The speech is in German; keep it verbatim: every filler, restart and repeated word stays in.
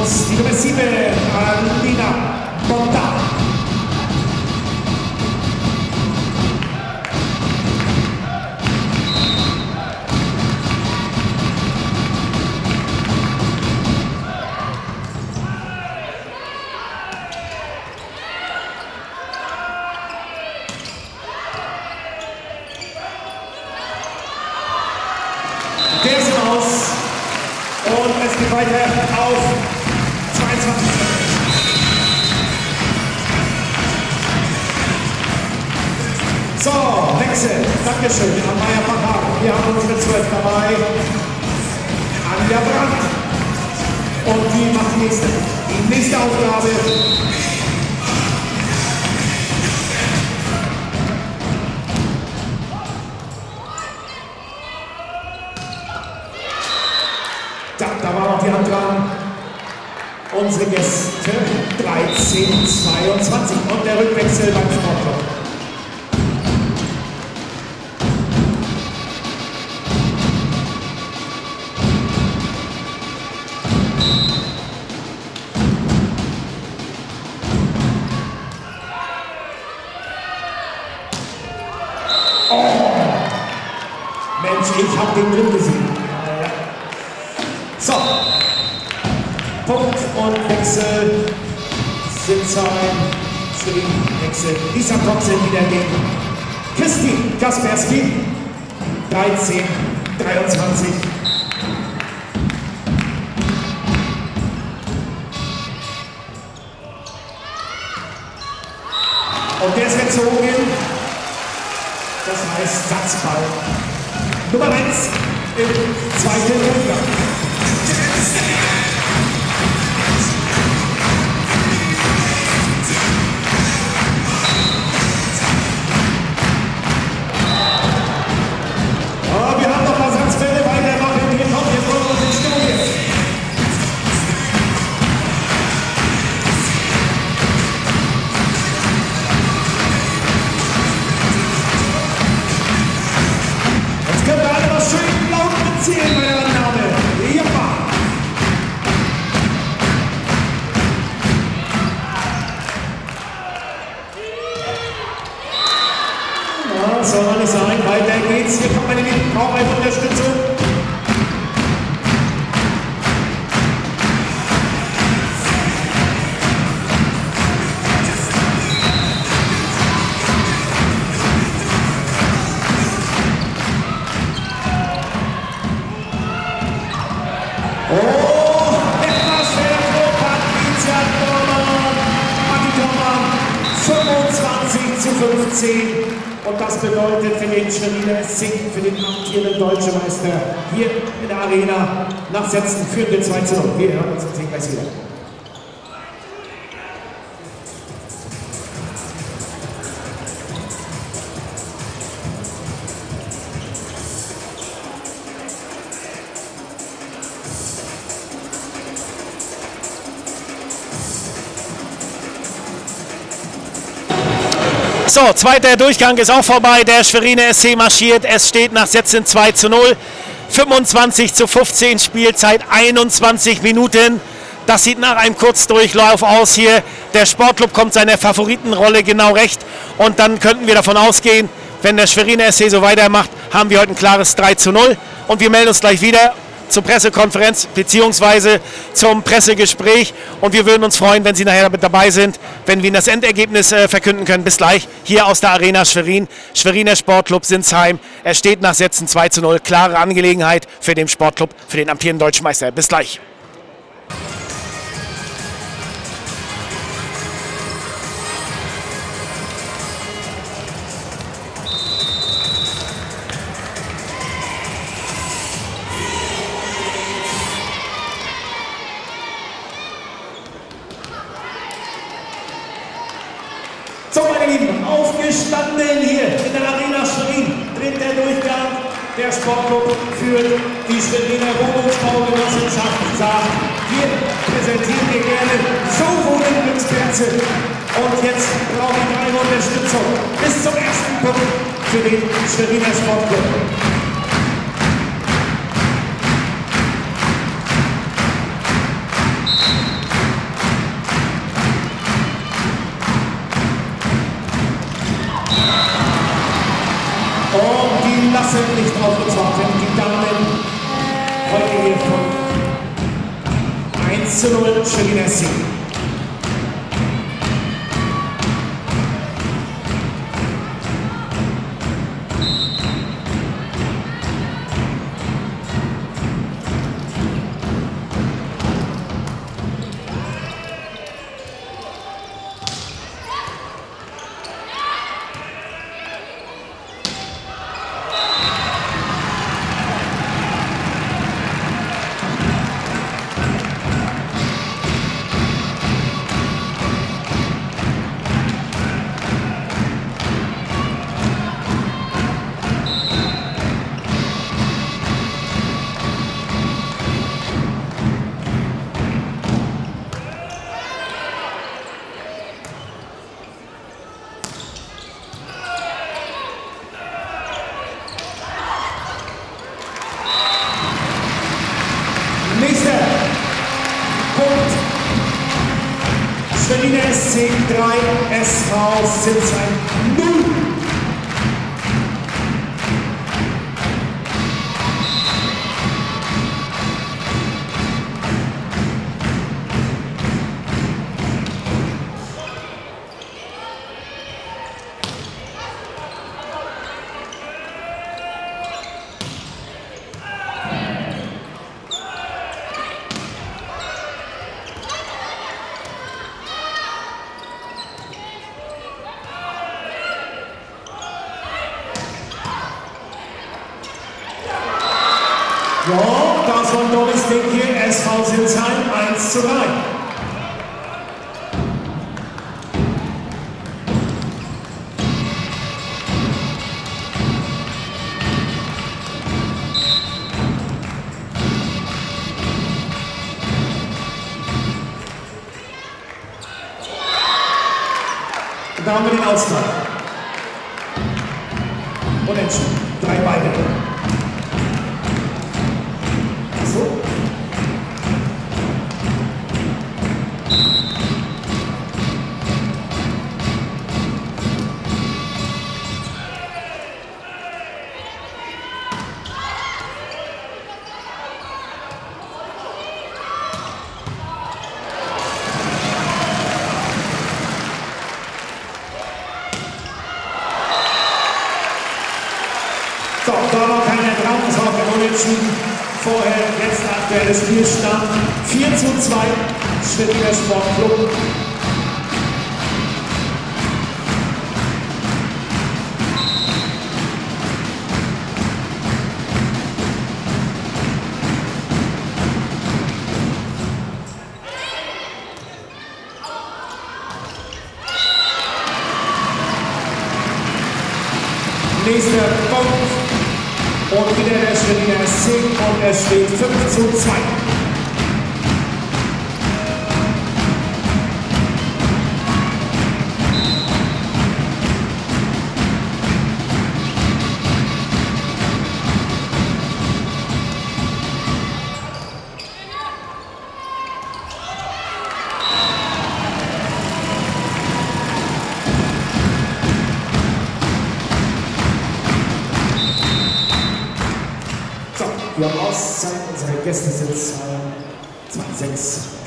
die Nummer sieben, Alina Bonda. Der ist raus und es geht weiter auf zweiundzwanzig. So, Wechsel. Dankeschön an Maya Pachar. Wir haben unsere zwölf dabei. Anja Brandt. Und die macht nächste, die nächste Aufgabe. Da, da war noch die Hand dran. Unsere Gäste dreizehn zweiundzwanzig und der Rückwechsel beim Sportclub. Oh! Mensch, ich habe den drin gesehen. So, Punkt und Wechsel, Sitzheim, Schwing, Wechsel, Lisa Thompson wieder gegen Christi Kasperski, dreizehn dreiundzwanzig. Und der ist gezogen, das heißt Satzball. Nummer eins im zweiten Durchgang. Oh, wir haben noch mal Satzbälle weitermachen. Hier kommt, hier kommt unsere Stimmung jetzt. Jetzt können wir alle noch schön laut mitzählen bei der Annahme. Jappa! Ja, soll man nicht sagen, weiter geht's. Hier kommt meine Lieben, braucht eine Unterstützung. Oh, etwas Hilfe, Patricia Dormann, Matti Dormann, fünfundzwanzig zu fünfzehn. Und das bedeutet für den Schweriner S C, für den amtierenden Deutschen Meister hier in der Arena nach Sätzen führen wir zwei zu null. Wir hören uns gleich wieder. So, zweiter Durchgang ist auch vorbei. Der Schweriner S C marschiert. Es steht nach Sätzen zwei zu null. fünfundzwanzig zu fünfzehn, Spielzeit einundzwanzig Minuten. Das sieht nach einem Kurzdurchlauf aus hier. Der Sportclub kommt seiner Favoritenrolle genau recht. Und dann könnten wir davon ausgehen, wenn der Schweriner S C so weitermacht, haben wir heute ein klares drei zu null. Und wir melden uns gleich wieder zur Pressekonferenz bzw. zum Pressegespräch. Und wir würden uns freuen, wenn Sie nachher mit dabei sind, wenn wir Ihnen das Endergebnis äh, verkünden können. Bis gleich hier aus der Arena Schwerin. Schweriner Sportclub Sinsheim. Er steht nach Sätzen zwei zu null. Klare Angelegenheit für den Sportclub, für den amtierenden Deutschen Meister. Bis gleich. So, meine Lieben, aufgestanden hier in der Arena Schwerin. Dritter Durchgang. Der Sportclub führt die Schweriner Wohnungsbaugenossenschaft sagt, wir präsentieren dir gerne so Wohnungsglücksplätze. Und jetzt brauche ich eure Unterstützung bis zum ersten Punkt für den Schweriner Sportclub. Wasserlicht aufgezogen werden. Die Damen heute hier von eins zu null Schweriner S C. Nächster Punkt. Schweriner S C drei, S V Sinsheim null. Ja, das war ein tolles Ding hier, S V Sinsheim eins zu drei. Und da haben wir den Ausgleich. Unentschieden, drei beide. So. So, da war keiner dran, das war kein Unentschieden. Vorher, jetzt aktueller Spielstand vier zu zwei, Schweriner Sportclub. Nächster Punkt. Und wieder der Schweriner S C und es steht fünf zu zwei. Wir haben Auszeit, unsere Gäste sitzen zwei sechs.